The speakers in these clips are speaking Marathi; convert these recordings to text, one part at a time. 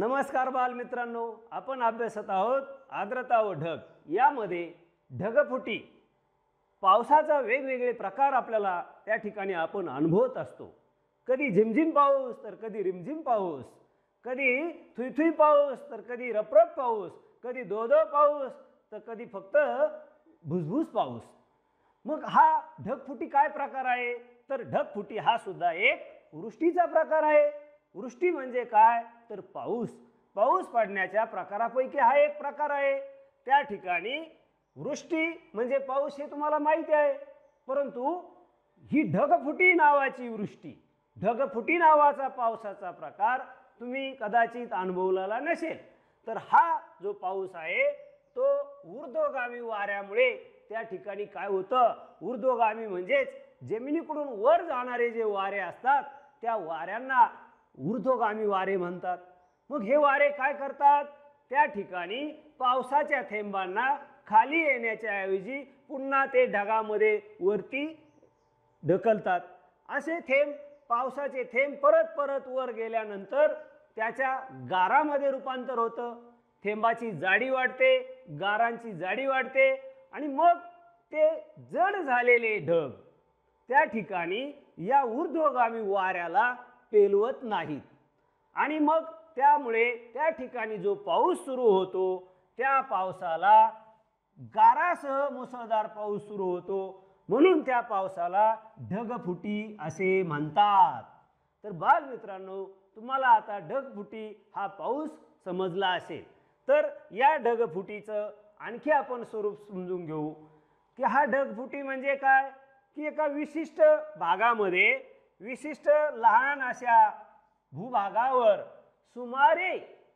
नमस्कार बालमित्रांनो, आपण अभ्यासत आहोत आर्द्रता व ढग. यामध्ये ढगफुटी पावसाचा वेगवेगळे प्रकार आपल्याला त्या ठिकाणी आपण अनुभवत असतो. कधी झिमझिम पाऊस तर कधी रिमझिम पाऊस, कधी थुईथुई पाऊस तर कधी रपरप पाऊस, कधी दो पाऊस तर कधी फक्त भुसभुस पाऊस. मग हा ढगफुटी काय प्रकार आहे? तर ढगफुटी हा सुद्धा एक वृष्टीचा प्रकार आहे. वृष्टी म्हणजे काय? तर पाऊस पडण्याच्या प्रकारापैकी हा एक प्रकार आहे. त्या ठिकाणी वृष्टी म्हणजे पाऊस हे तुम्हाला माहिती आहे, परंतु ही ढगफुटी नावाची वृष्टी, ढगफुटी नावाचा पावसाचा प्रकार तुम्ही कदाचित अनुभवलेला नसेल. तर हा जो पाऊस आहे तो ऊर्ध्वगामी वाऱ्यामुळे त्या ठिकाणी काय होतं? ऊर्ध्वगामी म्हणजेच जमिनीकडून वर जाणारे जे वारे असतात त्या वाऱ्यांना ऊर्ध्वगामी वारे म्हणतात. मग हे वारे काय करतात? त्या ठिकाणी पावसाच्या थेंबांना खाली येण्याच्या ऐवजी पुन्हा ते ढगामध्ये वरती ढकलतात. असे थेंब, पावसाचे थेंब परत परत वर गेल्यानंतर त्याच्या गारामध्ये रूपांतर होतं. थेंबाची जाडी वाढते, गारांची जाडी वाढते आणि मग ते जड झालेले ढग त्या ठिकाणी या ऊर्ध्वगामी वाऱ्याला पेलवत नाहीत आणि मग त्यामुळे त्या ठिकाणी जो पाऊस सुरू होतो त्या पावसाला गारासह मुसळधार पाऊस सुरू होतो, म्हणून त्या पावसाला ढगफुटी असे म्हणतात. तर बालमित्रांनो, तुम्हाला आता ढगफुटी हा पाऊस समजला असेल. तर या ढगफुटीचं आणखी आपण स्वरूप समजून घेऊ की हा ढगफुटी म्हणजे काय? की एका विशिष्ट भागामध्ये, विशिष्ट लहान अशा भूभागावर सुमारे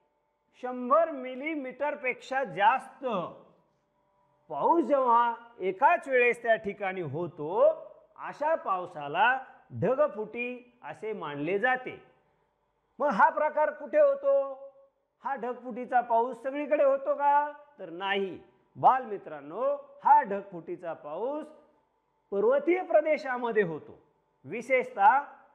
100 मिलीमीटरपेक्षा जास्त पाऊस जेव्हा एकाच वेळेस त्या ठिकाणी होतो, अशा पावसाला ढगफुटी असे मानले जाते. मग हा प्रकार कुठे होतो? हा ढगफुटीचा पाऊस सगळीकडे होतो का? तर नाही बालमित्रांनो, हा ढगफुटीचा पाऊस पर्वतीय प्रदेशामध्ये होतो. विशेषतः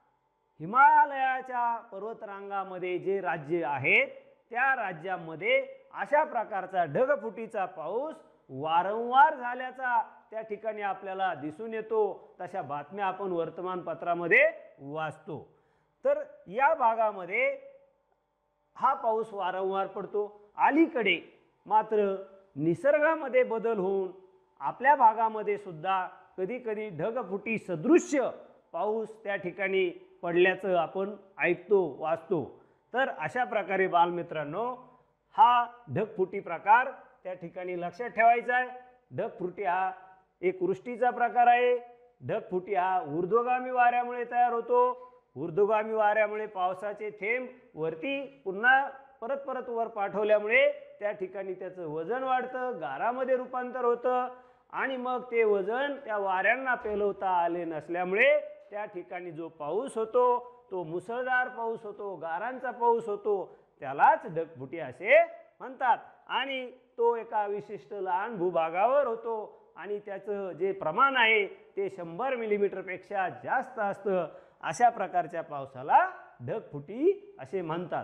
हिमालयाच्या पर्वतरांगामध्ये जे राज्य आहेत त्या राज्यामध्ये अशा प्रकारचा ढगफुटीचा पाऊस वारंवार झाल्याचा त्या ठिकाणी आपल्याला दिसून येतो. तशा बातम्या आपण वर्तमानपत्रामध्ये वाचतो. तर या भागामध्ये हा पाऊस वारंवार पडतो. अलीकडे मात्र निसर्गामध्ये बदल होऊन आपल्या भागामध्ये सुद्धा कधी कधी ढगफुटी सदृश्य पाऊस त्या ठिकाणी पडल्याचं आपण ऐकतो, वाचतो. तर अशा प्रकारे बालमित्रांनो, हा ढगफुटी प्रकार त्या ठिकाणी लक्षात ठेवायचा आहे. ढगफुटी हा एक वृष्टीचा प्रकार आहे. ढगफुटी हा ऊर्ध्वगामी वाऱ्यामुळे तयार होतो. ऊर्ध्वगामी वाऱ्यामुळे पावसाचे थेंब वरती पुन्हा परत परत वर पाठवल्यामुळे त्या ठिकाणी त्याचं वजन वाढतं, गारामध्ये रूपांतर होतं आणि मग ते वजन त्या वाऱ्यांना पेलवता आले नसल्यामुळे त्या ठिकाणी जो पाऊस होतो तो मुसळधार पाऊस होतो, गारांचा पाऊस होतो. त्यालाच ढगफुटी असे म्हणतात आणि तो एका विशिष्ट लहान भूभागावर होतो आणि त्याचं जे प्रमाण आहे ते 100 मिलीमीटरपेक्षा जास्त असतं. अशा प्रकारच्या पावसाला ढगफुटी असे म्हणतात.